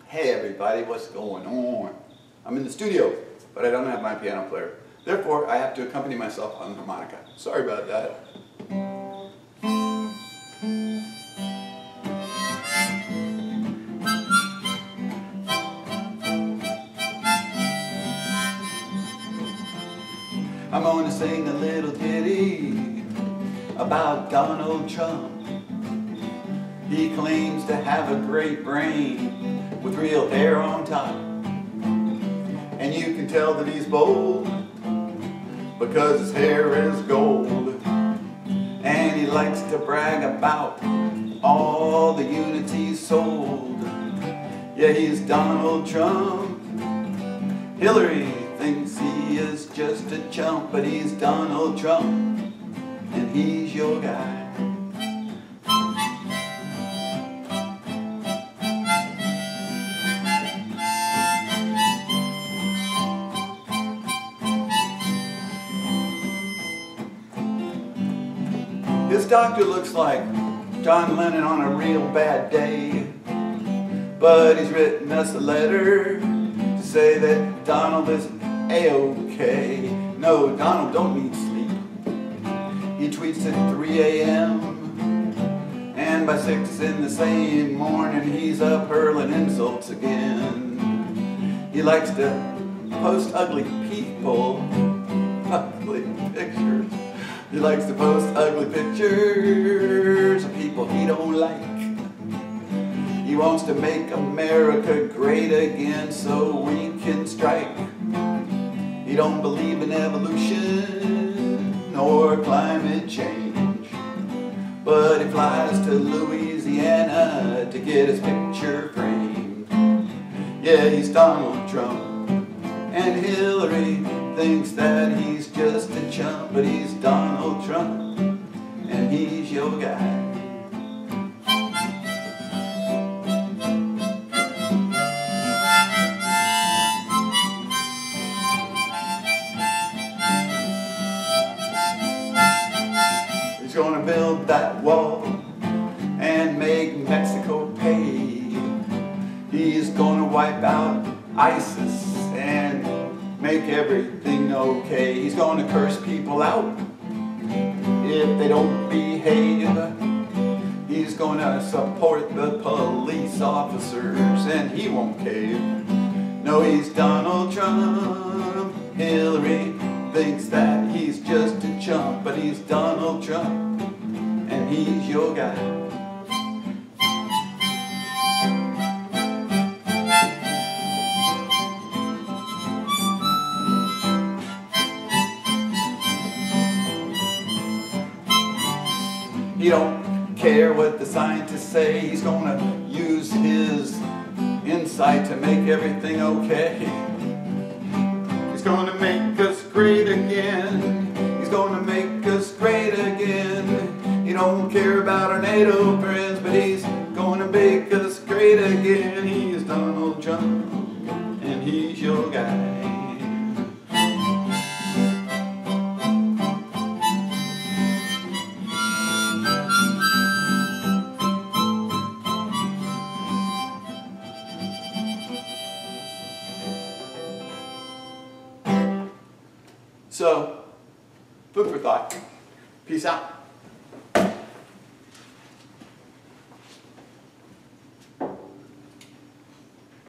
Hey everybody, what's going on? I'm in the studio, but I don't have my piano player. Therefore, I have to accompany myself on the harmonica. Sorry about that. I'm going to sing a little ditty about Donald Trump. He claims to have a great brain with real hair on top. And you can tell that he's bold because his hair is gold. And he likes to brag about all the unity sold. Yeah, he's Donald Trump. Hillary thinks he is just a chump, but he's Donald Trump, and he's your guy. His doctor looks like John Lennon on a real bad day, but he's written us a letter to say that Donald is A-OK. No, Donald don't need sleep. He tweets at 3 a.m. and by 6 in the same morning he's up hurling insults again. He likes to post ugly people, ugly pictures. He likes to post ugly pictures of people he don't like. He wants to make America great again so we can strike. He don't believe in evolution or climate change, but he flies to Louisiana to get his picture framed. Yeah, he's Donald Trump, and Hillary thinks that he's just a chump, but he's Donald Trump, and he's your guy. He's gonna build that wall and make Mexico pay. He's gonna wipe out ISIS and make everything okay. He's gonna curse people out if they don't behave. He's gonna support the police officers and he won't cave. No, he's Donald Trump. Hillary thinks that he's just a chump, but he's Donald Trump, and he's your guy. He don't care what the scientists say. He's gonna use his insight to make everything okay. He's gonna make us great again. He's gonna make us great again. He don't care about our NATO friends, but he's gonna make us great again. He is Donald Trump, and he's your guy. So, food for thought. Peace out.